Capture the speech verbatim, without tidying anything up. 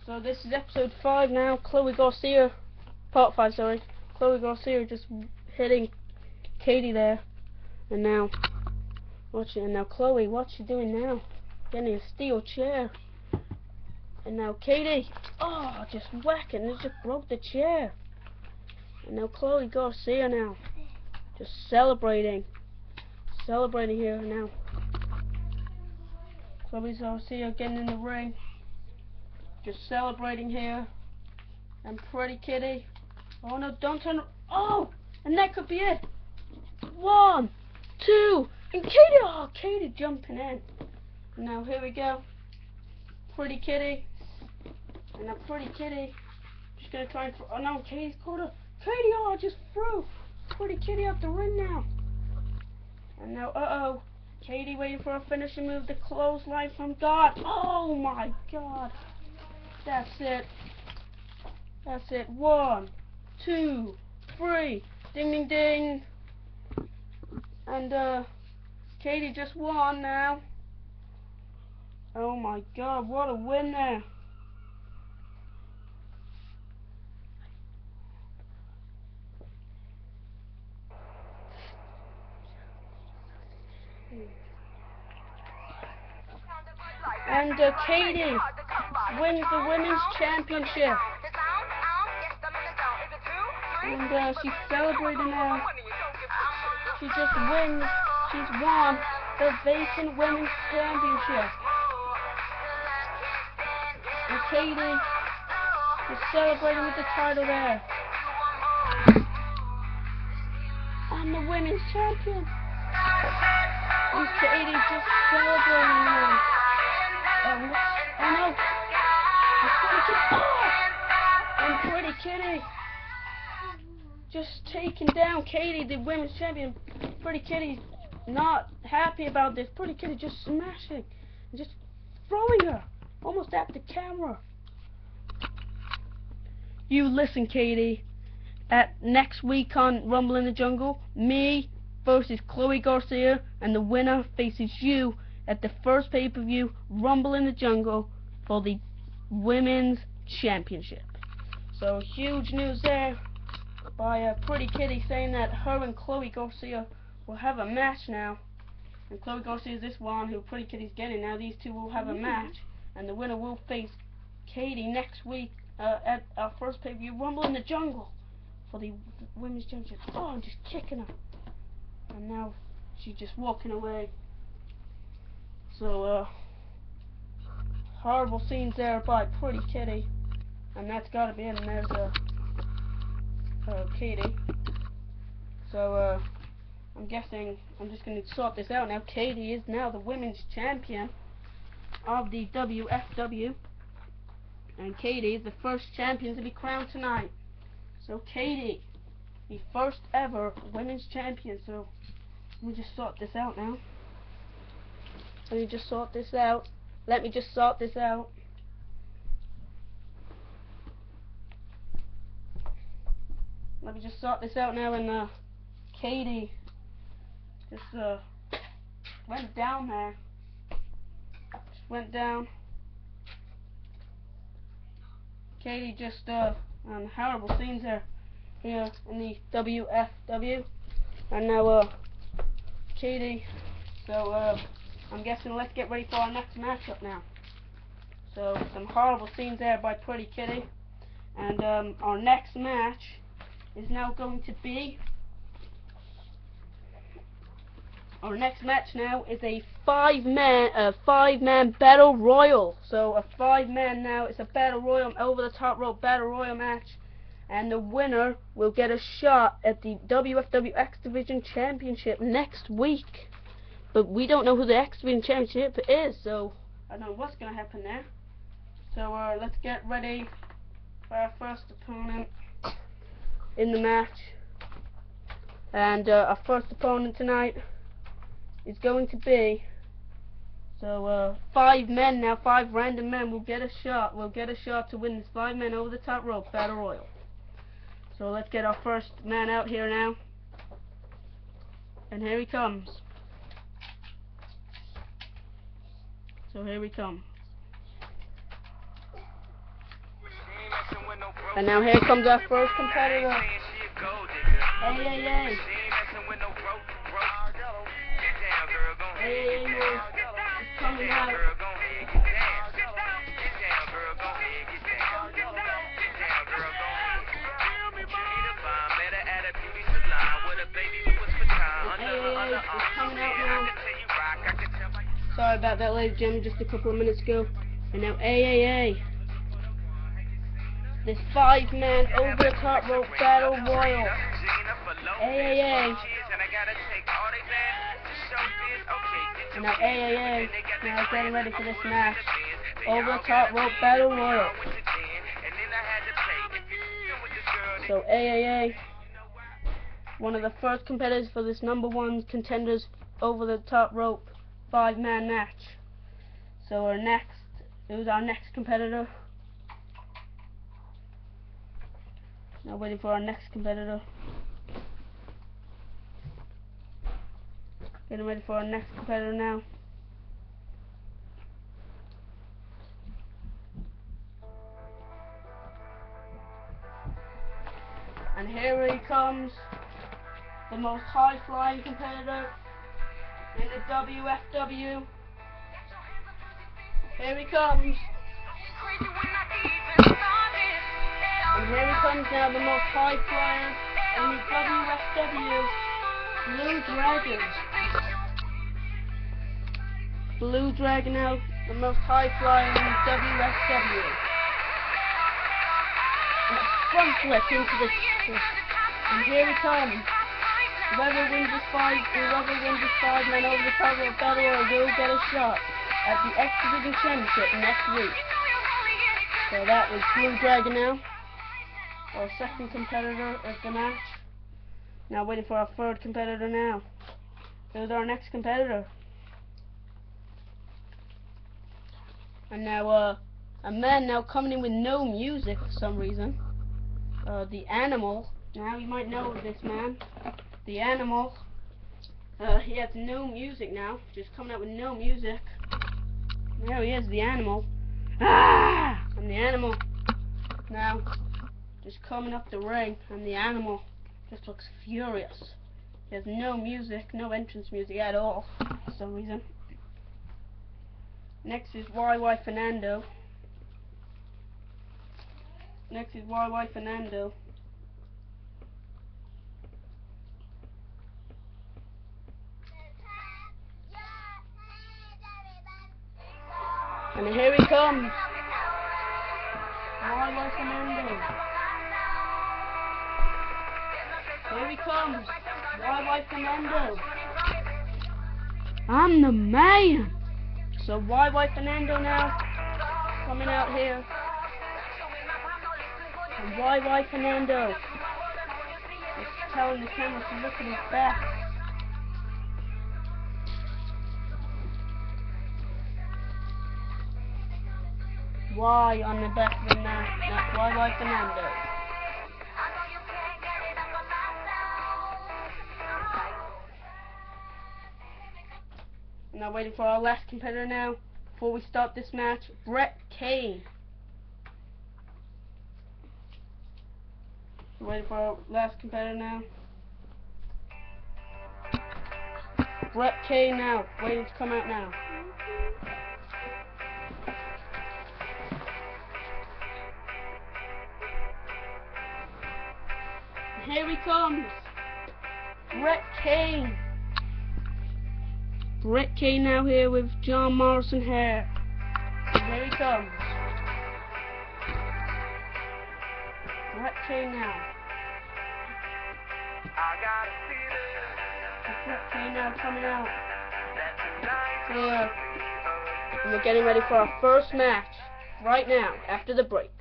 So this is episode five now. Chloe Garcia, part five, sorry. Chloe Garcia just hitting Katie there, and now watch it. And now Chloe, what's she doing now? Getting a steel chair. And now Katie, oh, just whacking. It just broke the chair. And now Chloe Garcia now, just celebrating, celebrating here now. Chloe Garcia getting in the ring, just celebrating here. And Pretty Kitty, oh no, don't turn, oh, and that could be it. One, two, and Katie, oh, Katie jumping in. And now here we go. Pretty Kitty, and now Pretty Kitty, she's gonna try and throw, oh no, Katie's caught her. Katie, oh, just threw Pretty Kitty out the ring now. And now, uh-oh, Katie waiting for a finishing move, the clothesline from God. Oh my God. That's it. That's it. One, two, three. Ding, ding, ding. And, uh, Katie just won now. Oh my God, what a win there. And uh, Katie wins the women's championship. And uh, she's celebrating now. She just wins. She's won the vacant women's championship. And Katie is celebrating with the title there. I'm the women's champion. And Katie just celebrating now. Um, oh no! And Pretty Kitty, oh! And Pretty Kitty just taking down Katie, the women's champion. Pretty Kitty not happy about this. Pretty Kitty just smashing and just throwing her almost at the camera. You listen, Katie. At next week on Rumble in the Jungle, me versus Chloe Garcia, and the winner faces you at the first pay-per-view Rumble in the Jungle for the Women's Championship. So huge news there by uh, Pretty Kitty saying that her and Chloe Garcia will have a match now. And Chloe Garcia is this one who Pretty Kitty's getting now. These two will have a match, and the winner will face Katie next week uh, at our first pay-per-view Rumble in the Jungle for the Women's Championship. Oh, I'm just kicking her. And now she's just walking away. So, uh, horrible scenes there by Pretty Kitty, and that's gotta be it. And there's uh, uh, Katie. So, uh, I'm guessing I'm just gonna sort this out now. Katie is now the women's champion of the W F W, and Katie is the first champion to be crowned tonight. So, Katie, the first ever women's champion. So, let me just sort this out now. Let me just sort this out. Let me just sort this out. Let me just sort this out now. And uh, Katie just uh, went down there. Just went down. Katie just uh, on horrible scenes there here in the W F W. And now uh, Katie. So uh. I'm guessing let's get ready for our next matchup now. So some horrible scenes there by Pretty Kitty, and um, our next match is now going to be our next match now is a five man a five man battle royal. So a five man now, it's a battle royal, over the top rope battle royal match, and the winner will get a shot at the W F W X Division Championship next week. But we don't know who the X Division Championship is, so I don't know what's going to happen there. So uh, let's get ready for our first opponent in the match. And uh, our first opponent tonight is going to be, so uh, five men now, five random men will get a shot, will get a shot to win this five men over the top rope battle royal. So let's get our first man out here now. And here he comes. So here we come. And now here comes our first competitor. Hey, hey, hey. Hey, hey, hey. It's coming out. It's coming out now. Sorry about that, ladies and gentlemen, just a couple of minutes ago. And now A A A. This five-man over-the-top rope battle royal. A A A. And now A A A. Now getting ready for this match. Over-the-top rope battle royal. So A A A. One of the first competitors for this number one contenders over the top rope five man match. So our next, who's our next competitor? Now waiting for our next competitor. Getting ready for our next competitor now. And here he comes. The most high-flying competitor in the W F W. Here he comes. And here he comes now, the most high-flyer in the W F W. Blue Dragon. Blue Dragon now, the most high-flyer in the W F W. And a front flip into the... And here he comes. Whoever wins this five, whoever wins this five-man over the top rope battle will get a shot at the X Division Championship next week. So that was Blue Dragon now, our second competitor of the match. Now waiting for our third competitor now. Here's our next competitor. And now uh, a man now coming in with no music for some reason. Uh, the Animal. Now you might know this man. The Animal, uh, he has no music now, just coming out with no music. There he is, the Animal. Ah! I'm the Animal. Now, just coming up the ring, and the Animal just looks furious. He has no music, no entrance music at all, for some reason. Next is Y Y Fernando. Next is Y Y Fernando. And here he comes. Y Y Fernando. Here he comes. Y Y Fernando. I'm the man. So Y Y Fernando now coming out here. And Y Y Fernando is telling the camera to look at his back. Y on the back of the mat, that's Y Y Fernando. Now waiting for our last competitor now, before we start this match, Brett Kane. Waiting for our last competitor now. Brett Kane now, waiting to come out now. Here he comes, Brett Kane. Brett Kane now here with John Morrison hair. And here he comes. Brett Kane now. And Brett Kane now coming out. Here. And we're getting ready for our first match right now, after the break.